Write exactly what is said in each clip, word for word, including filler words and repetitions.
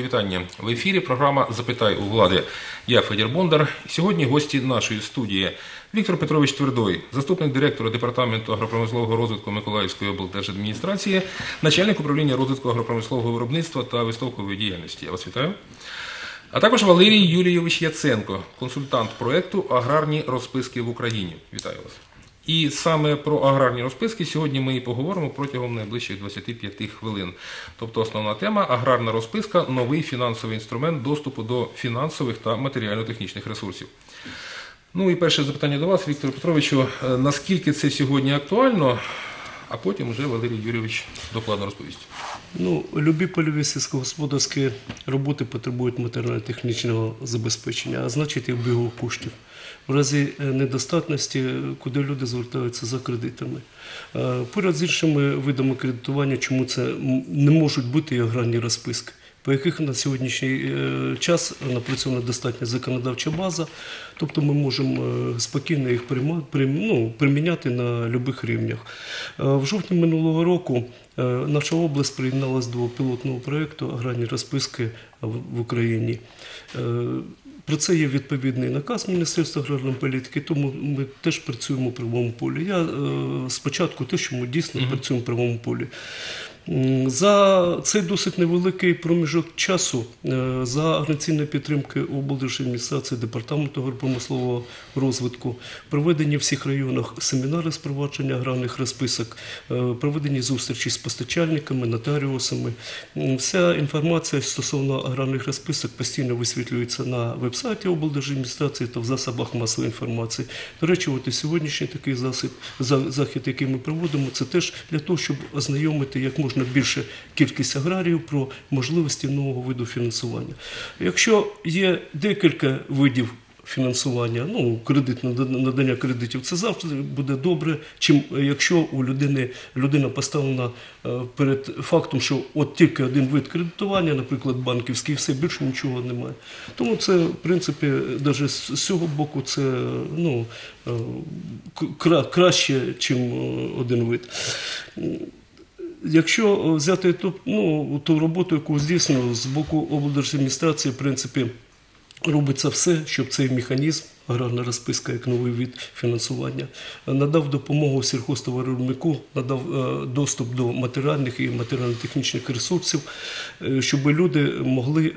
вітання. В ефірі програма «Запитай у влади». Я Федір Бондар. Сьогодні гості нашої студії. Віктор Петрович Твердой, заступник директора Департаменту агропромислового розвитку Миколаївської облдержадміністрації, начальник управління розвитку агропромислового виробництва та виставкової діяльності. Я вас вітаю. А також Валерій Юрійович Яценко, консультант проєкту «Аграрні розписки в Україні». Вітаю вас. І саме про аграрні розписки сьогодні ми і поговоримо протягом найближчих двадцяти п'яти хвилин. Тобто основна тема – аграрна розписка – новий фінансовий інструмент доступу до фінансових та матеріально-технічних ресурсів. Ну і перше запитання до вас, Віктору Петровичу. Наскільки це сьогодні актуально? А потім вже Валерій Юрійович докладно розповість. Ну, любі польові сільськогосподарські роботи потребують матеріально-технічного забезпечення, а значить і обігу коштів. В разі недостатності, куди люди звертаються за кредитами. Поряд з іншими видами кредитування, чому це не можуть бути і аграрні розписки, по яких на сьогоднішній час напрацьована достатня законодавча база, тобто ми можемо спокійно їх ну, приміняти на будь-яких рівнях. В жовтні минулого року наша область приєдналася до пілотного проєкту «Аграрні розписки в Україні». Про це є відповідний наказ Міністерства аграрної політики, тому ми теж працюємо в правовому полі. Я спочатку те, що ми дійсно mm-hmm. працюємо в правовому полі. За цей досить невеликий проміжок часу за організаційної підтримки облдержадміністрації Департаменту агропромислового розвитку проведені в всіх районах семінари з провадження аграрних розписок, проведені зустрічі з постачальниками, нотаріусами. Вся інформація стосовно аграрних розписок постійно висвітлюється на веб-сайті облдержадміністрації та в засобах масової інформації. До речі, от і сьогоднішній такий засіб, захід, який ми проводимо, це теж для того, щоб ознайомити як можна більше кількість аграріїв про можливості нового виду фінансування. Якщо є декілька видів фінансування, ну, кредит, надання кредитів, це завжди буде добре, чим якщо у людини, людина поставлена перед фактом, що от тільки один вид кредитування, наприклад, банківський, все, більше нічого немає. Тому це, в принципі, навіть з цього боку, це ну, краще, ніж один вид. Якщо взяти ту, ну, ту роботу, яку здійснено з боку облдержадміністрації, в принципі, робиться все, щоб цей механізм, аграрна розписка як новий вид фінансування, надав допомогу сільгосптоваровиробнику, надав доступ до матеріальних і матеріально-технічних ресурсів, щоб люди могли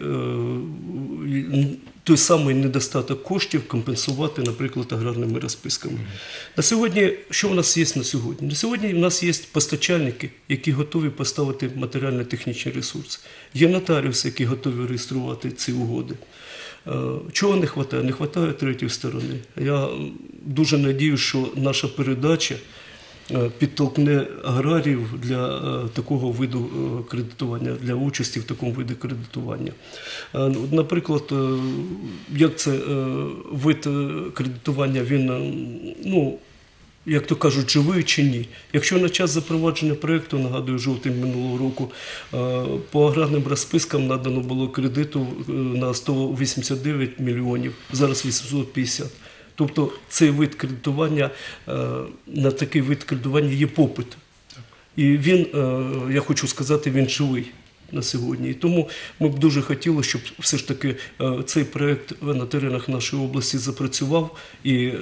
той самий недостаток коштів компенсувати, наприклад, аграрними розписками. На сьогодні, що у нас є на сьогодні? На сьогодні у нас є постачальники, які готові поставити матеріально-технічні ресурси. Є нотаріуси, які готові реєструвати ці угоди. Чого не вистачає? Не вистачає третьої сторони. Я дуже сподіваюся, що наша передача підтолкне аграріїв для такого виду кредитування, для участі в такому виді кредитування. Наприклад, як це вид кредитування, він, ну, як то кажуть, живий чи ні. Якщо на час запровадження проєкту, нагадую, жовтень минулого року, по аграрним розпискам надано було кредиту на сто вісімдесят дев'ять мільйонів, зараз вісімсот п'ятдесят. Тобто цей вид кредитування, на такий вид кредитування є попит. І він, я хочу сказати, він живий на сьогодні. І тому ми б дуже хотіли, щоб все ж таки цей проєкт на теренах нашої області запрацював і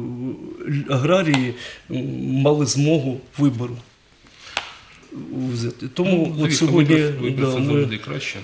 аграрії мали змогу вибору взяти. Тому ну, от сьогодні вибір, да, це ми, завжди краще.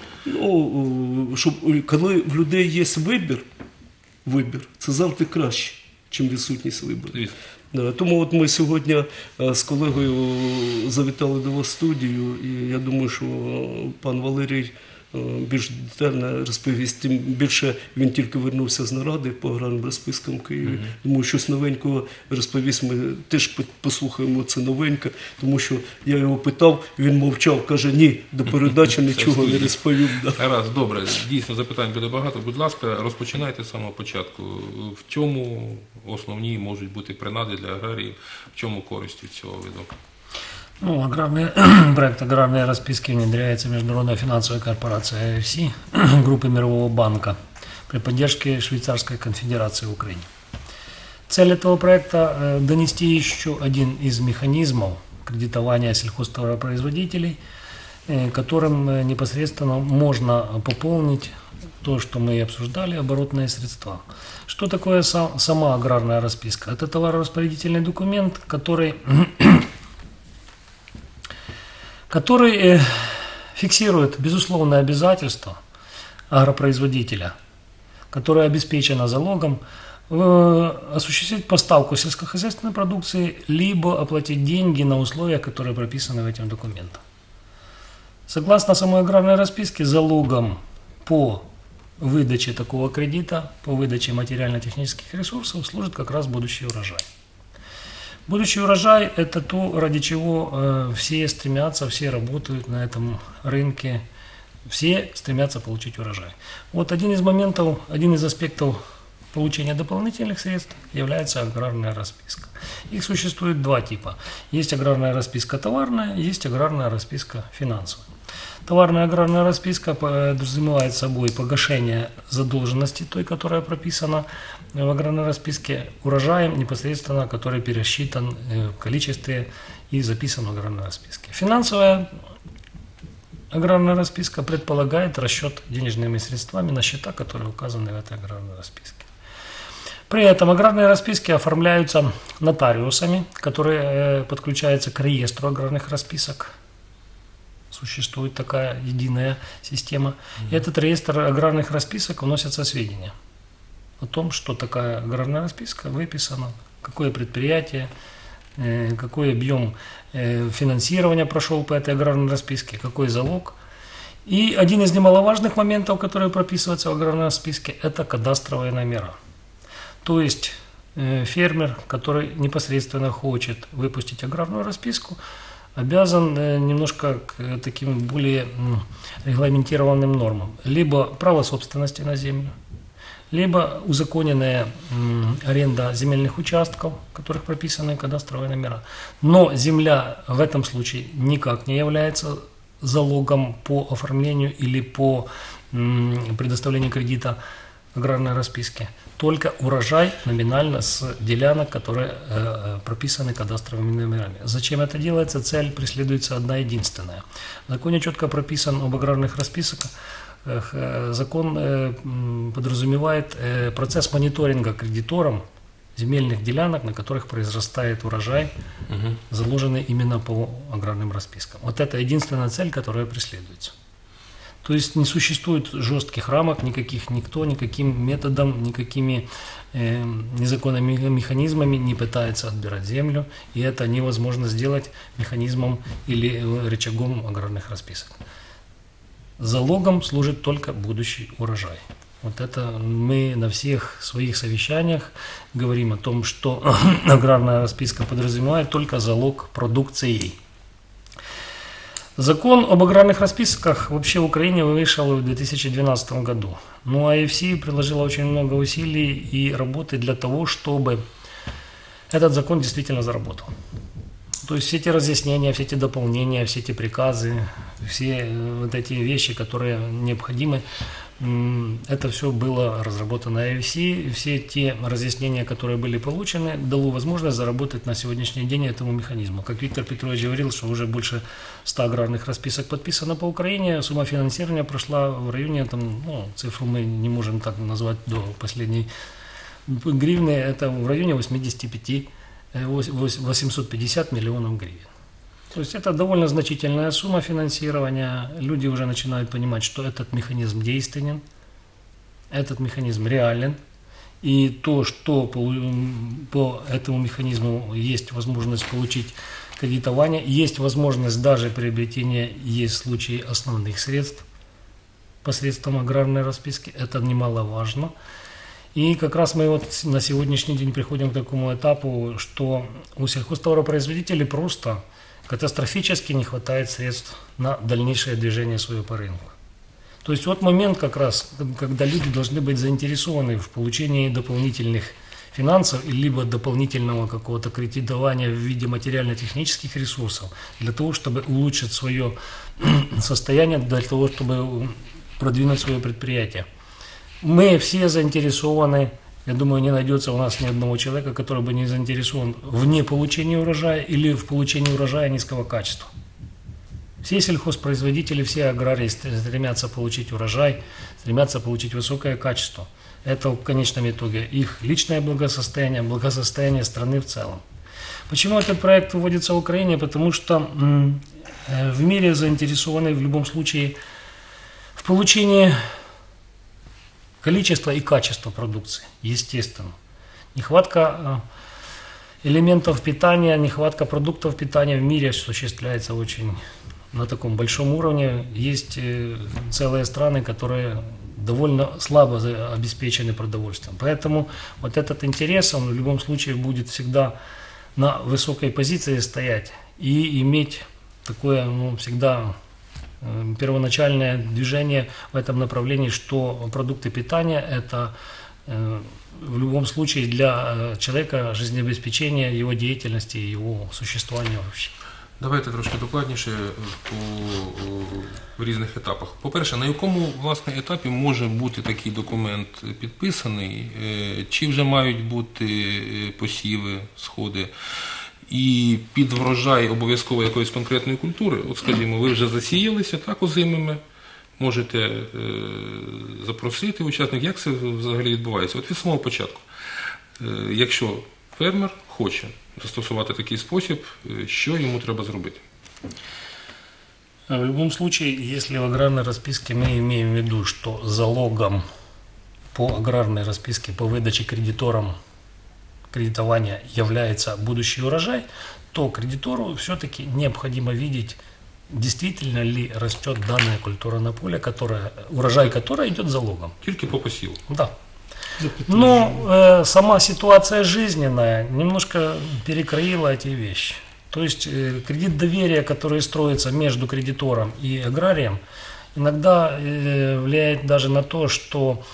Ну, щоб, коли в людей є вибір, вибір, це завжди краще, ніж відсутність вибору. Тому от ми сьогодні з колегою завітали до вас в студію, і я думаю, що пан Валерій більш детально розповість, тим більше він тільки вернувся з наради по аграрним розпискам в Києві. Mm-hmm. Тому щось новенького розповість, ми теж послухаємо це новеньке, тому що я його питав, він мовчав, каже, ні, до передачі нічого не розповів. Гаразд, добре, дійсно запитань буде багато, будь ласка, розпочинайте з самого початку. В чому основні можуть бути принади для аграріїв, в чому користь від цього виду? Ну, аграрный, проект аграрной расписки внедряется Международная финансовая корпорация ай эф си группы Мирового банка при поддержке Швейцарской конфедерации в Украине. Цель этого проекта – донести еще один из механизмов кредитования сельхозтоваропроизводителей э, которым э, непосредственно можно пополнить то, что мы и обсуждали, оборотные средства. Что такое сам, сама аграрная расписка? Это товарораспорядительный документ, который, который э, фиксирует безусловное обязательство агропроизводителя, которое обеспечено залогом, осуществить поставку сельскохозяйственной продукции, либо оплатить деньги на условия, которые прописаны в этом документе. Согласно самой аграрной расписке, залогом по выдаче такого кредита, по выдаче материально-технических ресурсов служит как раз будущий урожай. Будущий урожай – это то, ради чего э, все стремятся, все работают на этом рынке, все стремятся получить урожай. Вот один из моментов, один из аспектов получения дополнительных средств является аграрная расписка. Их существует два типа. Есть аграрная расписка товарная, есть аграрная расписка финансовая. Товарная аграрная расписка подразумевает собой погашение задолженности той, которая прописана в аграрной расписке, урожаем непосредственно, который пересчитан в количестве и записан в аграрной расписке. Финансовая аграрная расписка предполагает расчет денежными средствами на счета, которые указаны в этой аграрной расписке. При этом аграрные расписки оформляются нотариусами, которые подключаются к реестру аграрных расписок. Существует такая единая система. Mm-hmm. И этот реестр аграрных расписок вносятся сведения о том, что такая аграрная расписка выписана, какое предприятие, какой объем финансирования прошел по этой аграрной расписке, какой залог. И один из немаловажных моментов, который прописывается в аграрной расписке, это кадастровые номера. То есть фермер, который непосредственно хочет выпустить аграрную расписку, обязан немножко к таким более регламентированным нормам. Либо право собственности на землю, либо узаконенная аренда земельных участков, в которых прописаны кадастровые номера. Но земля в этом случае никак не является залогом по оформлению или по предоставлению кредита аграрной расписки. Только урожай номинально с делянок, которые э, прописаны кадастровыми номерами. Зачем это делается? Цель преследуется одна единственная. В законе четко прописан об аграрных расписках. Э, закон э, подразумевает э, процесс мониторинга кредитором земельных делянок, на которых произрастает урожай, угу. заложенный именно по аграрным распискам. Вот это единственная цель, которая преследуется. То есть не существует жестких рамок, никаких никто, никаким методом, никакими э, незаконными механизмами не пытается отбирать землю, и это невозможно сделать механизмом или рычагом аграрных расписок. Залогом служит только будущий урожай. Вот это мы на всех своих совещаниях говорим о том, что аграрная расписка подразумевает только залог продукцией. Закон об аграрных расписках вообще в Украине вышел в две тысячи двенадцатом году. Ну а ИФСИ приложила очень много усилий и работы для того, чтобы этот закон действительно заработал. То есть все эти разъяснения, все эти дополнения, все эти приказы, все вот эти вещи, которые необходимы, это все было разработано ИФСИ, все те разъяснения, которые были получены, дало возможность заработать на сегодняшний день этому механизму. Как Виктор Петрович говорил, что уже больше ста аграрных расписок подписано по Украине, сумма финансирования прошла в районе, там, ну, цифру мы не можем так назвать до последней гривны, это в районе восемьдесят пять, восемьсот пятьдесят миллионов гривен. То есть это довольно значительная сумма финансирования. Люди уже начинают понимать, что этот механизм действенен, этот механизм реален. И то, что по, по этому механизму есть возможность получить кредитование, есть возможность даже приобретения, есть случаи основных средств посредством аграрной расписки, это немаловажно. И как раз мы вот на сегодняшний день приходим к такому этапу, что у сельхозтоваропроизводителей просто катастрофически не хватает средств на дальнейшее движение своего по рынку. То есть вот момент как раз, когда люди должны быть заинтересованы в получении дополнительных финансов, либо дополнительного какого-то кредитования в виде материально-технических ресурсов, для того, чтобы улучшить свое состояние, для того, чтобы продвинуть свое предприятие. Мы все заинтересованы. Я думаю, не найдется у нас ни одного человека, который бы не заинтересован в неполучении урожая или в получении урожая низкого качества. Все сельхозпроизводители, все аграрии стремятся получить урожай, стремятся получить высокое качество. Это в конечном итоге их личное благосостояние, благосостояние страны в целом. Почему этот проект вводится в Украине? Потому что м, в мире заинтересованы в любом случае в получении количества и качества продукции, естественно. Нехватка элементов питания, нехватка продуктов питания в мире осуществляется очень на таком большом уровне. Есть целые страны, которые довольно слабо обеспечены продовольствием. Поэтому вот этот интерес, он в любом случае будет всегда на высокой позиции стоять и иметь такое, ну, всегда э, первоначальное движение в этом направлении, что продукты питания – это э, в любом случае для э, человека жизнеобеспечение его деятельности, его существования вообще. Давайте трошки докладніше по в різних етапах. По-перше, на якому власне етапі може бути такий документ підписаний, чи вже мають бути посіви, сходи, і під врожай обов'язково якоїсь конкретної культури, от скажімо, ви вже засіялися так озимими, можете е, запросити учасників, як це взагалі відбувається? От від самого початку, е, якщо фермер хоче застосувати такий спосіб, що йому треба зробити? В любом случае, если в аграрной расписке мы имеем в виду, что залогом по аграрной расписке по выдаче кредиторам кредитования является будущий урожай, то кредитору все-таки необходимо видеть, действительно ли растет данная культура на поле, которая, урожай которой идет залогом. Тільки по посіву? Да. Но э, сама ситуация жизненная немножко перекроила эти вещи. То есть э, кредит доверия, который строится между кредитором и аграрием, иногда э, влияет даже на то, что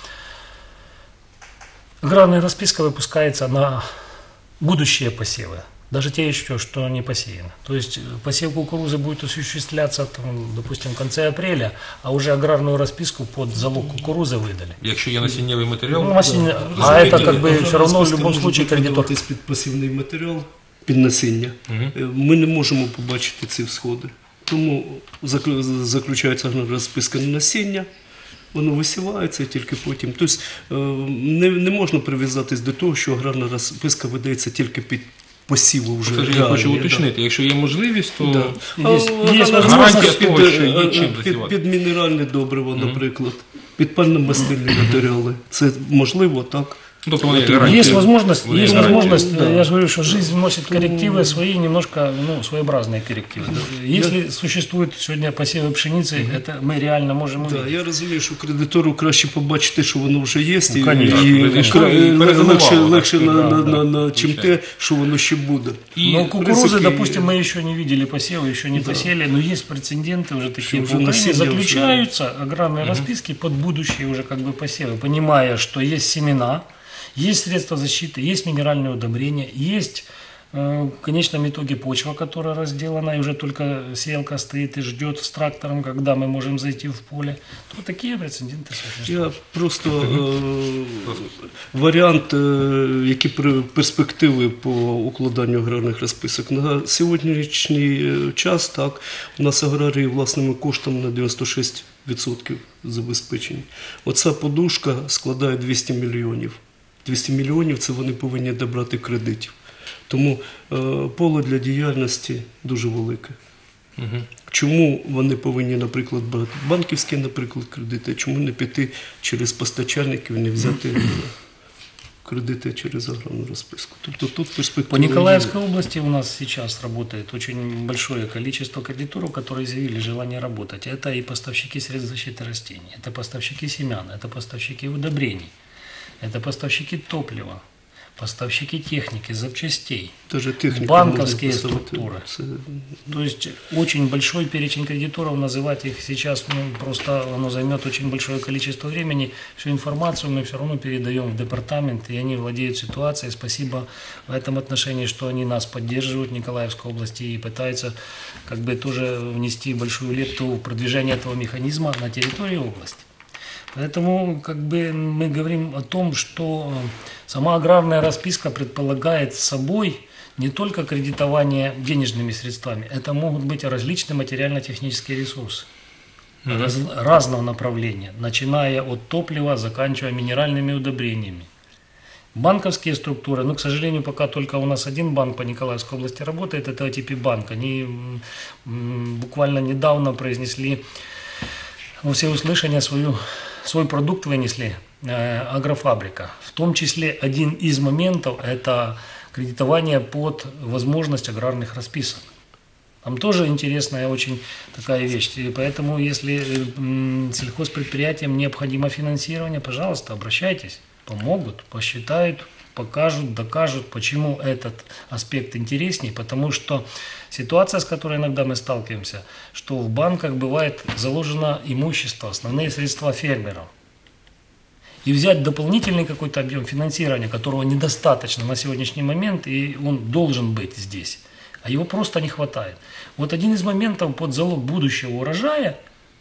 аграрная расписка выпускается на будущие посевы. Даже те еще, что не посеяны. То есть посев кукурузы будет осуществляться, там, допустим, в конце апреля, а уже аграрную расписку под залог кукурузы выдали. Якщо є насіннєвий матеріал, Ну, осень- Да. а это как бы Аграрна все равно в розписка любом може случае бути кредитор. видаватись під пасивний матеріал, під насіння. Мгм. Е, Ми не можемо побачити ці всходи. Тому заклю- заключається аграрна розписка на насіння, воно висівається і тільки потім. Тобто е, не, не можна прив'язатись до того, що аграрна розписка видається тільки під посіву вже. це ж я реальні, хочу да. уточнити, якщо є можливість, то Да. Є- А, є аграрна гарантія розписка того, під, що є е, чим під, засівати. під мінеральне добриво, наприклад, під пально-мастильні матеріали. Це можливо, так? тобто вони гарантії. Есть возможность, Вони есть гарантії. возможность, Да. я же говорю, что жизнь вносит коррективы свои, немножко, ну, своеобразные коррективы. Если существует сегодня посевы пшеницы, это мы реально можем Так, увидеть. я розумію, що кредитору краще побачити, що воно вже є, і, конечно. і, Ви зайшли кра- і перезимували, легше, так легше сказати. на, на, Да, на, да, на, чим звичайно. те, що воно ще буде. І, Но в кукурузы, принципе, допустим, мы еще не видели посевы, еще не посели, но есть прецеденты уже такие. Что В уже Украине насильно заключаются аграрные расписки под будущие уже как бы посевы, понимая, что есть семена, есть средства защиты, есть минеральные удобрения, есть э, в конечном итоге почва, которая разделана, и уже только сеялка стоит и ждет с трактором, когда мы можем зайти в поле. То такие прецеденты существуют. Я просто е, варіант, е, які при- перспективи по укладанню аграрних розписок. На сьогоднішній е, час так, у нас аграрії власними коштами на дев'яносто шість відсотків забезпечені. Оця подушка складає двісті мільйонів. двісті мільйонів – це вони повинні добрати кредитів. Тому е, поле для діяльності дуже велике. Мгм. Чому вони повинні, наприклад, брати банківські, наприклад, кредити, чому не піти через постачальників, не взяти кредити через аграрну розписку? Тобто тут По перспектива є. Николаевской области у нас сейчас работает очень большое количество кредиторов, которые заявили желание работать. Это и поставщики средств защиты растений, это поставщики семян, это поставщики удобрений, это поставщики топлива, поставщики техники, запчастей. Даже техніку банковські можна поставити. структури. Це То есть очень большой перечень кредиторов, называть их сейчас ну, просто оно займет очень большое количество времени. Всю информацию мы все равно передаем в департамент, и они владеют ситуацией. Спасибо в этом отношении, что они нас поддерживают в Николаевской области и пытаются как бы тоже внести большую лепту в продвижение этого механизма на территории области. Поэтому как бы мы говорим о том, что сама аграрная расписка предполагает собой не только кредитование денежными средствами, это могут быть различные материально-технические ресурсы раз, разного направления, начиная от топлива, заканчивая минеральными удобрениями. Банковские структуры, ну, к сожалению, пока только у нас один банк по Николаевской области работает, это о ти пи банк. Они м, буквально недавно произнесли во всеуслышание свою, свой продукт вынесли, э, агрофабрика. В том числе один из моментов – это кредитование под возможность аграрных расписок. Там тоже интересная очень такая вещь. И поэтому, если м, сельхозпредприятиям необходимо финансирование, пожалуйста, обращайтесь. Помогут, посчитают, покажут, докажут, почему этот аспект интереснее. Потому что ситуация, с которой иногда мы сталкиваемся, что в банках бывает заложено имущество, основные средства фермеров. И взять дополнительный какой-то объем финансирования, которого недостаточно на сегодняшний момент, и он должен быть здесь, а его просто не хватает. Вот один из моментов под залог будущего урожая,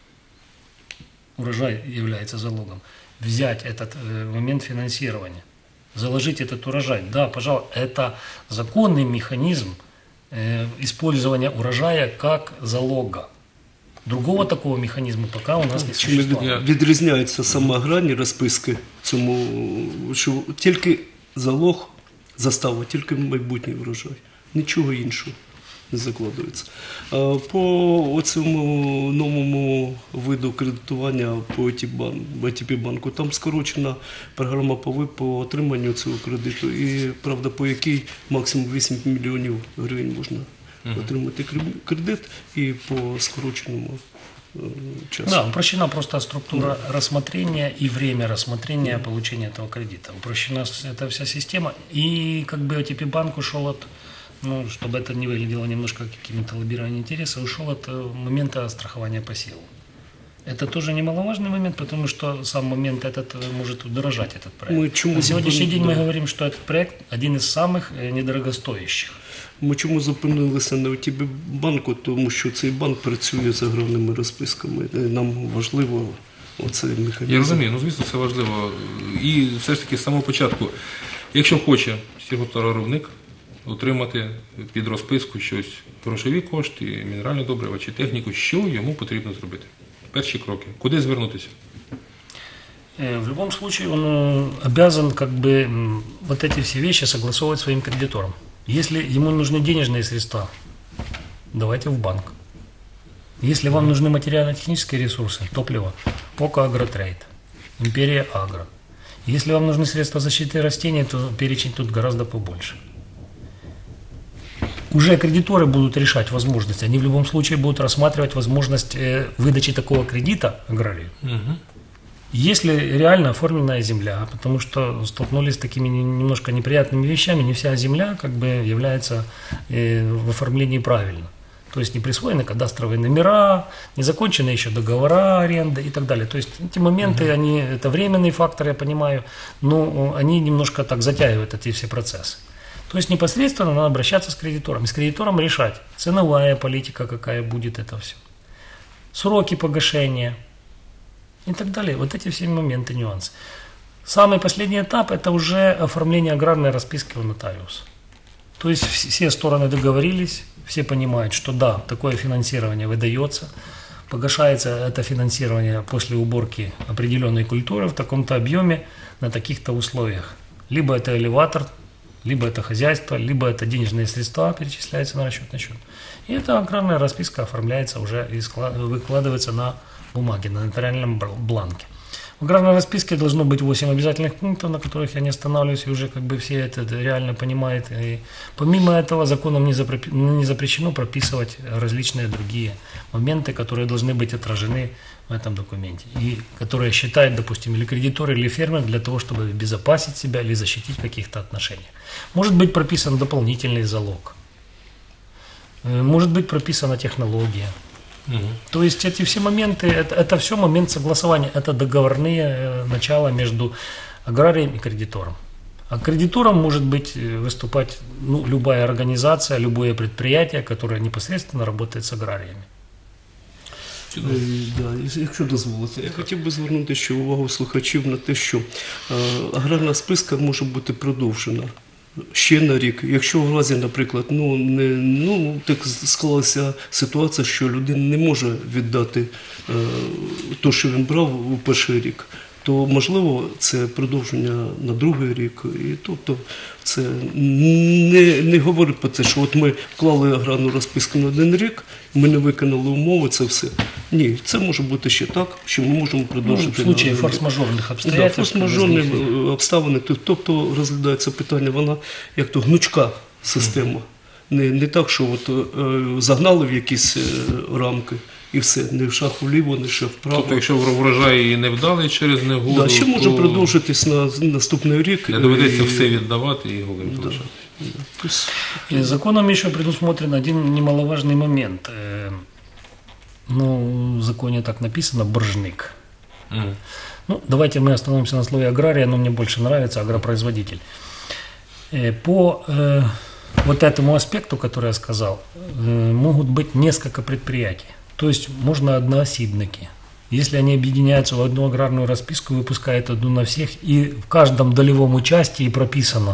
урожай является залогом, взять этот э, момент финансирования, заложить этот урожай. Да, пожалуйста, это законный механизм э, использования урожая как залога. Другого такого механізму поки у нас не Чим существує. від- відрізняються саме аграрні розписки, цьому, що тільки залог, застава, тільки майбутній врожай. Нічого іншого не закладується. А по цьому новому виду кредитування по ей ті пі банку, там скорочена програма по, ви- по отриманню цього кредиту, і, правда, по якій максимум вісім мільйонів гривень можна отримати кред- кредит, і по скороченому е, часу. Да, упрощена просто структура рассмотрения и время рассмотрения получения этого кредита. Упрощена с- эта вся система. И как бы о ти пи банк ушел от, ну, чтобы это не выглядело немножко какими-то лоббированием интереса, ушел от э, момента страхования посева. Это тоже немаловажный момент, потому что сам момент этот э, может удорожать этот проект. Мы чему На сегодняшний забыли, день мы да. говорим, что этот проект один из самых э, недорогостоящих. Ми чому зупинилися на ей ті пі банку? Тому що цей банк працює з аграрними розписками. Е, Нам важливо оцей механізм. Я розумію, ну звісно, це важливо. І все ж таки з самого початку, якщо хоче сільгосптоваровиробник отримати під розписку щось, грошові кошти, мінеральне добриво чи техніку, що йому потрібно зробити? Перші кроки. Куди звернутися? Э, В любом случае он э, обязан как бы м, вот эти все вещи согласовывать с своим кредитором. Если ему нужны денежные средства, давайте в банк. Если вам нужны материально-технические ресурсы, топливо, ПОКО Агротрейд, Империя Агро. Если вам нужны средства защиты растений, то перечень тут гораздо побольше. Уже кредиторы будут решать возможности. Они в любом случае будут рассматривать возможность э, выдачи такого кредита аграрию. Если реально оформленная земля, потому что столкнулись с такими не- немножко неприятными вещами, не вся земля как бы является э, в оформлении правильно. То есть не присвоены кадастровые номера, не закончены еще договора аренды и так далее. То есть эти моменты, они, это временный фактор, я понимаю, но они немножко так затягивают эти все процессы. То есть непосредственно надо обращаться с кредитором. И с кредитором решать, ценовая политика какая будет, это все. Сроки погашения и так далее. Вот эти все моменты, нюансы. Самый последний этап – это уже оформление аграрной расписки у нотариуса. То есть вс- все стороны договорились, все понимают, что да, такое финансирование выдается, погашается это финансирование после уборки определенной культуры в таком-то объеме на таких-то условиях. Либо это элеватор, либо это хозяйство, либо это денежные средства перечисляются на расчетный счет. И эта аграрная расписка оформляется уже и скла- выкладывается на бумаге, на нотариальном бл- бланке. В аграрной расписке должно быть восемь обязательных пунктов, на которых я не останавливаюсь, и уже как бы все это реально понимают. И помимо этого законом не, запре- не запрещено прописывать различные другие моменты, которые должны быть отражены в этом документе. И которые считают, допустим, или кредитор, или фермер для того, чтобы обезопасить себя или защитить в каких-то отношениях. Может быть прописан дополнительный залог. Э, Может быть прописана технология. То есть эти все моменты, это, это все момент согласования, это договорные э, начала между аграрием и кредитором. А кредитором может быть э, выступать ну, любая организация, любое предприятие, которое непосредственно работает с аграриями. Е, Да, якщо дозволите, я хотів би звернути ще увагу слухачів на те, що е, аграрна списка може бути продовжена ще на рік. Якщо в разі, наприклад, ну, не, ну, так склалася ситуація, що людина не може віддати е, те, що він брав у перший рік, то, можливо, це продовження на другий рік. І, тобто, це не, не говорить про те, що от ми вклали аграрну розписку на один рік, ми не виконали умови, це все. Ні, це може бути ще так, що ми можемо Ну, продовжити. в случае на один рік. форс-мажорных Да, обстоятельств. форс-мажорні возникли. обставини, то- тобто розглядається питання, вона як то гнучка система. Не, не так, що от, е, загнали в якісь е, рамки і все, не в шаг вліво, не в шаг вправо. Тобто, якщо врожай не вдалий через негоду, Да, ще може то продовжитись на наступний рік. не доведеться І- все віддавати і голим Да. залишати. Тобто, И законом еще предусмотрен один немаловажный момент. Э, Ну, в законе так написано «боржник». Мгм. Ну, давайте мы остановимся на слове агрария, но мне больше нравится агропроизводитель. Э, По э, вот этому аспекту, который я сказал, э, могут быть несколько предприятий. То есть можно одноосибники. Если они объединяются в одну аграрную расписку, выпускают одну на всех, и в каждом долевом участии прописано,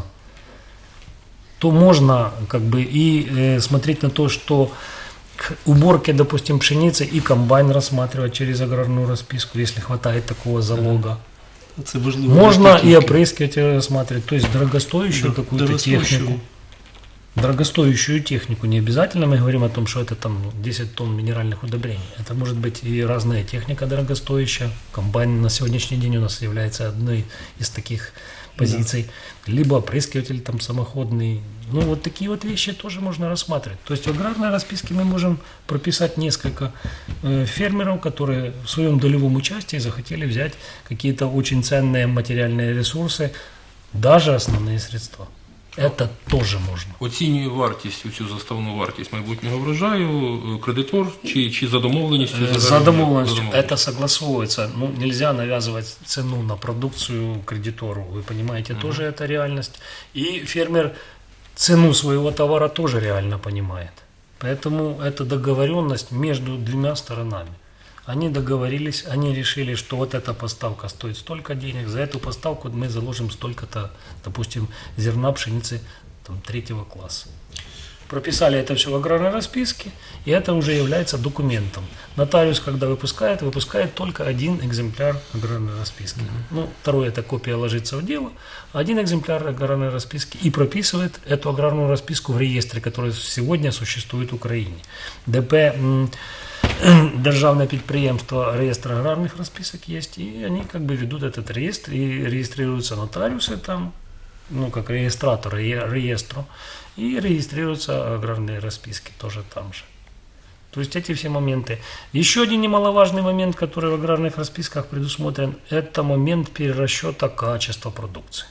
то можно как бы и э, смотреть на то, что к уборке, допустим, пшеницы и комбайн рассматривать через аграрную расписку, если хватает такого залога. це важливо. Можно для и техніки. опрыскивать рассматривать, то есть дорогостоящую Да, какую-то дорогостоящую. технику. Дорогостоящую технику. Не обязательно мы говорим о том, что это там десять тонн минеральных удобрений. Это может быть и разная техника дорогостоящая. Комбайн на сегодняшний день у нас является одной из таких позиций. Либо опрыскиватель там самоходный. Ну, вот такие вот вещи тоже можно рассматривать. То есть в аграрной расписке мы можем прописать несколько э, фермеров, которые в своем долевом участии захотели взять какие-то очень ценные материальные ресурсы, даже основные средства. Это тоже можно. Оцінює вартість, цю заставну вартість майбутнього врожаю, е, кредитор чи, чи за домовленістю? Э, загальною? За домовленностью. За домовленістю. Это согласовывается. Ну, нельзя навязывать цену на продукцию кредитору. Вы понимаете, тоже это реальность. И фермер цену своего товара тоже реально понимает. Поэтому это договоренность между двумя сторонами. Они договорились, они решили, что вот эта поставка стоит столько денег, за эту поставку мы заложим столько-то, допустим, зерна пшеницы там, третьего класса. Прописали это все в аграрной расписке, и это уже является документом. Нотариус, когда выпускает, выпускает только один экземпляр аграрной расписки. Ну, второе, эта копия ложится в дело, один экземпляр аграрной расписки и прописывает эту аграрную расписку в реестре, который сегодня существует в Украине. ДП м, Державное підприємство, реєстр аграрних розписок есть, и они как бы ведут этот реестр, и регистрируются нотариусы там, ну, как регистратор ре- реестру, и регистрируются аграрные расписки тоже там же. То есть эти все моменты. Еще один немаловажный момент, который в аграрных расписках предусмотрен, это момент перерасчета качества продукции.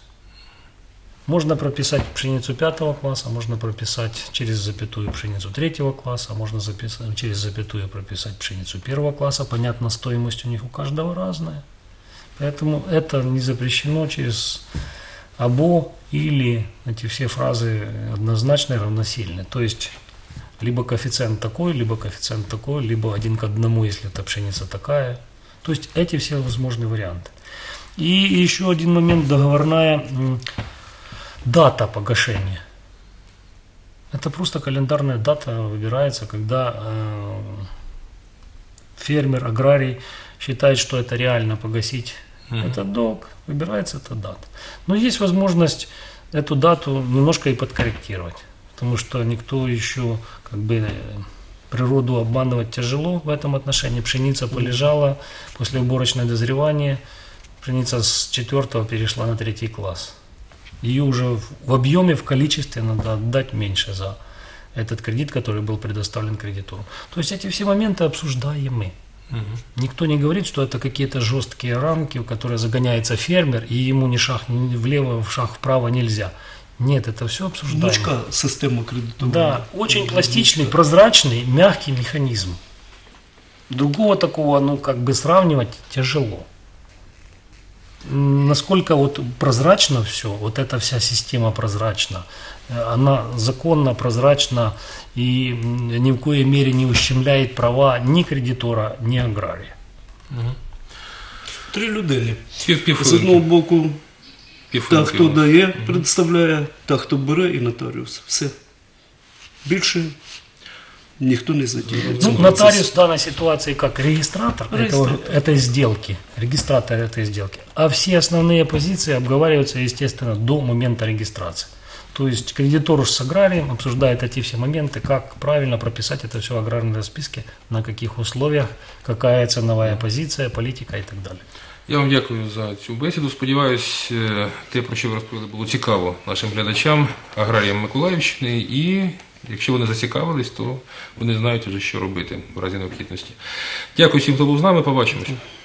Можно прописать пшеницу пятого класса, можно прописать через запятую пшеницу третьего класса, можно записать, через запятую прописать пшеницу первого класса. Понятно, стоимость у них у каждого разная. Поэтому это не запрещено через АБО или эти все фразы однозначно равносильны. То есть либо коэффициент такой, либо коэффициент такой, либо один к одному, если эта пшеница такая. То есть эти все возможные варианты. И еще один момент, договорная м, дата погашения. Это просто календарная дата выбирается, когда э, фермер, аграрий считает, что это реально погасить Мгм. этот долг, выбирается эта дата. Но есть возможность эту дату немножко и подкорректировать, потому что никто еще как бы э, природу обманывать тяжело в этом отношении. Пшеница полежала после уборочного дозревания, пшеница с четвертого перешла на третий класс. Ее уже в в объеме, в количестве надо отдать меньше за этот кредит, который был предоставлен кредитору. То есть эти все моменты обсуждаем мы. Мгм. Никто не говорит, что это какие-то жесткие рамки, в которые загоняется фермер, и ему ни шаг ни влево, в шаг вправо нельзя. Нет, это все обсуждаемо. Гнучка система кредитування. Да, очень пластичный, прозрачный, мягкий механизм. Другого такого, ну, как бы сравнивать тяжело. М, Насколько вот прозрачно все, вот эта вся система прозрачна, э, она законно, прозрачна и м, ни в коей мере не ущемляет права ни кредитора, ни агрария. Три людини. Пів- З одного Півхвилинки. боку, та, Півхвилинки. хто дає, представляє, та, хто бере, і нотаріус. Все. Більше ніхто не задіяв. в Ну, цьому нотариус процесі. в данной ситуации как регистратор, Регистратор. Этого, этой сделки, регистратор этой сделки. А все основные позиции обговариваются, естественно, до момента регистрации. То есть кредитор уж с аграрием обсуждает эти все моменты, как правильно прописать это все в аграрной расписке, на каких условиях, какая ценовая позиция, политика и так далее. Я вам дякую за цю бесіду. Сподіваюсь, е, те, про що ви розповіли, було цікаво нашим глядачам, аграріям Миколаївщини. І якщо вони зацікавились, то вони знають вже, що робити в разі необхідності. Дякую всім, хто був з нами. Побачимось.